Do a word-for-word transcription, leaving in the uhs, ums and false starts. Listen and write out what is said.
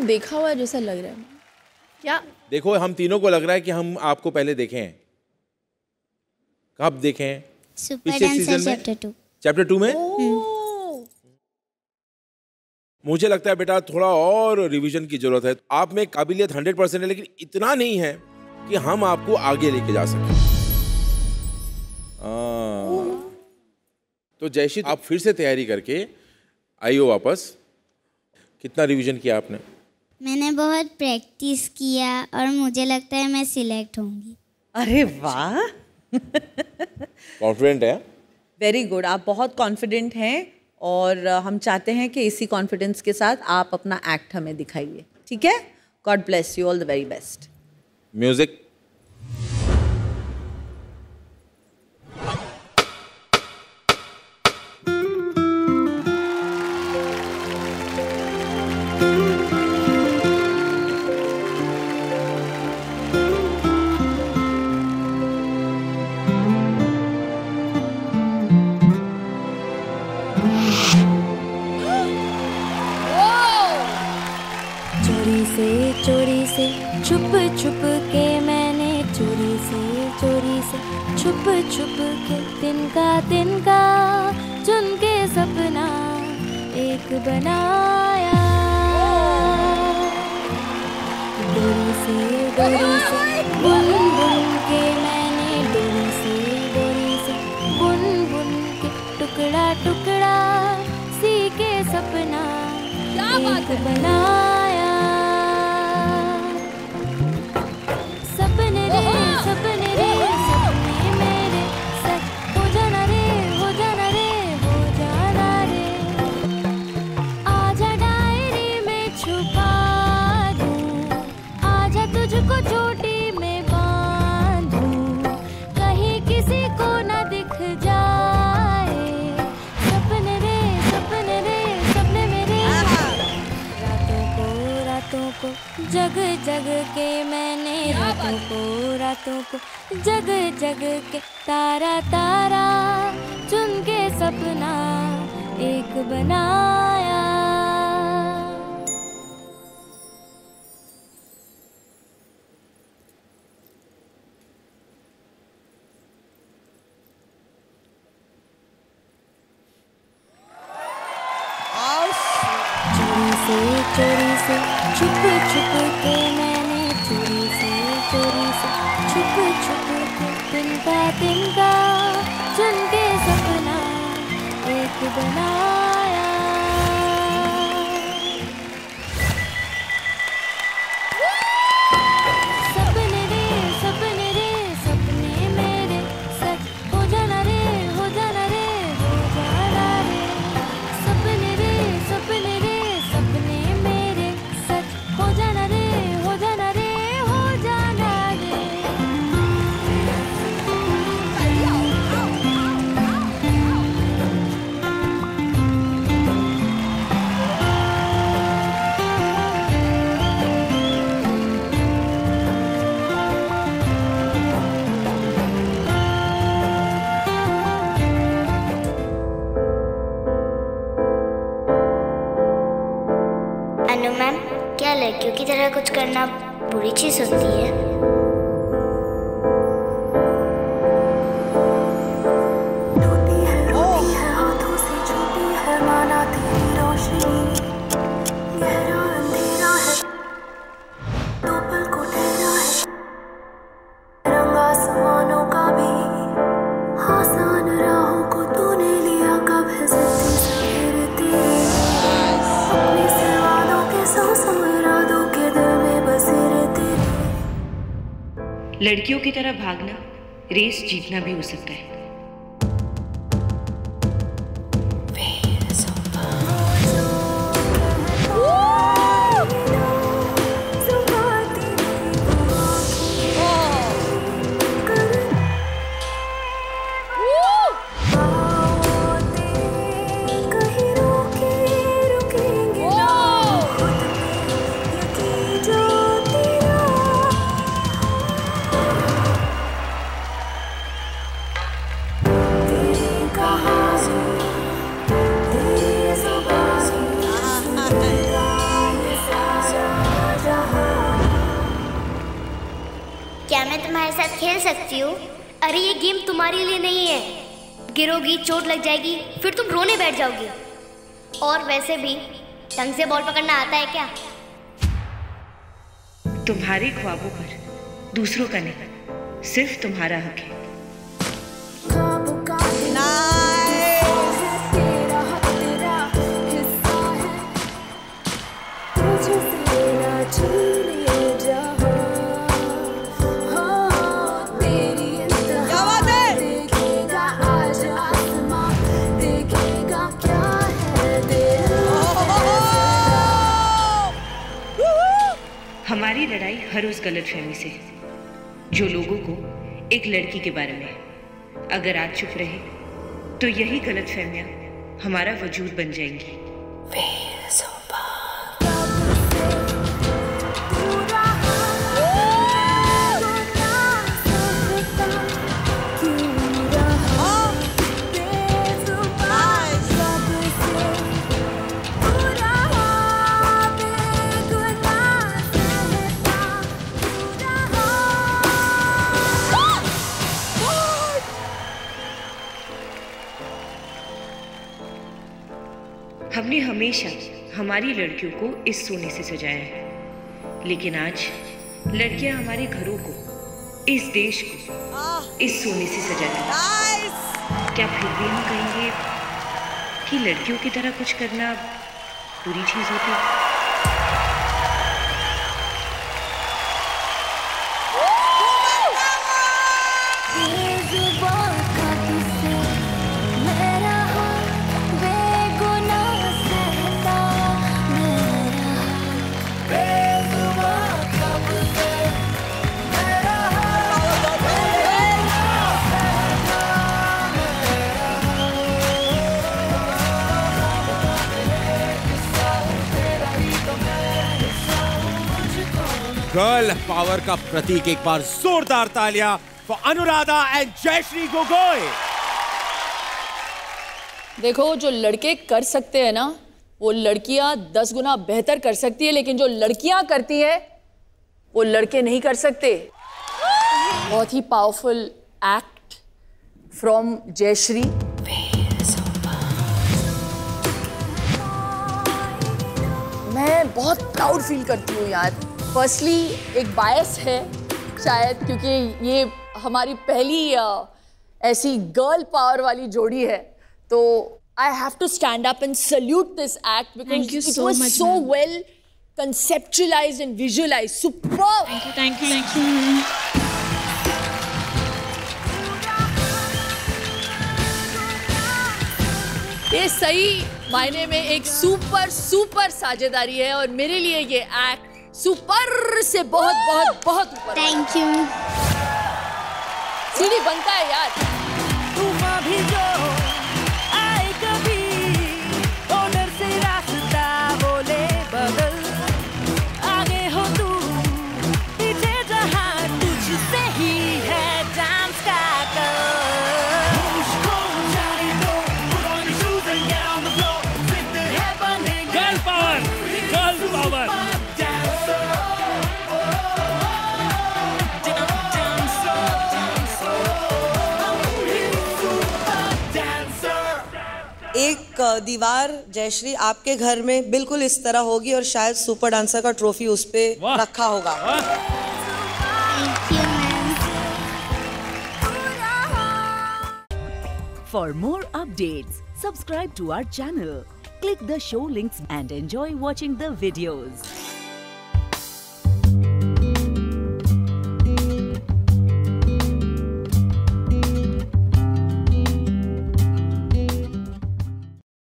देखा हुआ जैसा लग रहा है। क्या देखो, हम तीनों को लग रहा है कि हम आपको पहले देखे हैं। कब देखे हैं? पिछले सीजन में, चैप्टर टू। चैप्टर टू में। मुझे लगता है बेटा थोड़ा और रिवीजन की जरूरत है। आप में काबिलियत हंड्रेड परसेंट है, लेकिन इतना नहीं है कि हम आपको आगे लेके जा सकें। तो जयश्री, आप फिर से तैयारी करके आई हो वापस। कितना रिवीजन किया आपने? मैंने बहुत प्रैक्टिस किया और मुझे लगता है मैं सिलेक्ट होंगी। अरे वाह, कॉन्फिडेंट है? Very good. आप बहुत कॉन्फिडेंट हैं और हम चाहते हैं कि इसी कॉन्फिडेंस के साथ आप अपना एक्ट हमें दिखाइए, ठीक है? God bless you, all the very best. Music. चोरी से छुप छुप के मैंने चोरी से चोरी से छुप छुप के तिनका तिनका चुन के सपना एक बनाया। डोरी से डोरी से बुन बुन के मैंने डोरी से डोरी से बुन बुन के टुकड़ा टुकड़ा सी के सपना एक बनाया। सपने रे सपने रे सपने मेरे सच हो जाना रे हो जाना रे हो जाना रे। आजा डायरी में छुपा दूं, आजा तुझको चोटी में बांधूं, कहीं किसी को ना दिख जाए। सपने रे सपने रे सपने मेरे रातों को रातों को जग जग के मैंने रातों को रातों को जग जग के तारा तारा चुन के सपना एक बनाया। चोरी से चोरी से छुप छुप के मैंने चोरी से चोरी से छुप छुप के तिनका तिनका चुन के सपना एक बनाया। सपने रे सपने रे सपने मेरे सच हो जाना रे हो जाना रे हो जाना रे। सपने रे सपने रे सपने मेरे सच हो जाना रे हो जाना रे हो जाना रे। अनु मैम, क्या लड़कियों की तरह कुछ करना बुरी चीज होती है? टूटी है टूटी है हाथों से छूटी है माना तेरी रोशनी। गहरा अंधेरा है दो पल को ठहरा है रंग आसमानों का भी। आसान राहों को तूने लिया कब है जिद्दी सवेरे तेरी। अपने से वादों के सौ सौ इरादों के दिल में बसे रे तेरे। लड़कियों की तरह भागना रेस जीतना भी हो सकता है। मैं तुम्हारे साथ खेल सकती हूँ? अरे ये गेम तुम्हारे लिए नहीं है। गिरोगी, चोट लग जाएगी, फिर तुम रोने बैठ जाओगी। और वैसे भी ढंग से बॉल पकड़ना आता है क्या? तुम्हारे ख्वाबों पर दूसरों का नहीं, सिर्फ तुम्हारा हक है। हमारी लड़ाई हर उस गलतफहमी से जो लोगों को एक लड़की के बारे में है। अगर आज चुप रहे तो यही गलतफहमियां हमारा वजूद बन जाएंगी। हमने हमेशा हमारी लड़कियों को इस सोने से सजाया है, लेकिन आज लड़कियां हमारे घरों को, इस देश को इस सोने से सजाती हैं। क्या फिर भी हम कहेंगे कि लड़कियों की तरह कुछ करना बुरी चीज होती है? गर्ल पावर का प्रतीक, एक बार जोरदार तालियां फॉर अनुराधा एंड जयश्री गोगोई। देखो, जो लड़के कर सकते हैं ना, वो लड़कियां दस गुना बेहतर कर सकती है, लेकिन जो लड़कियां करती है वो लड़के नहीं कर सकते। बहुत ही पावरफुल एक्ट फ्रॉम जयश्री। मैं बहुत प्राउड फील करती हूँ यार। फर्स्टली एक बायस है शायद, क्योंकि ये हमारी पहली uh, ऐसी गर्ल पावर वाली जोड़ी है, तो I have to stand up and salute this act because it was so well conceptualized and visualized. Superb. Thank you, thank you, thank you. ये सही मायने में एक सुपर सुपर साझेदारी है और मेरे लिए ये एक्ट सुपर से बहुत बहुत बहुत ऊपर। Thank you. सीढ़ी बनता है यार। तूफान भी जो आए कभी, ओनर से रास्ता बोले बदल, आगे हो तू पीछे जहां, तुझसे ही है डांस का कल। Girl power, girl power. एक दीवार जयश्री आपके घर में बिल्कुल इस तरह होगी और शायद सुपर डांसर का ट्रॉफी उस पे रखा होगा। For more updates, subscribe to our channel, click the show links and enjoy watching the videos.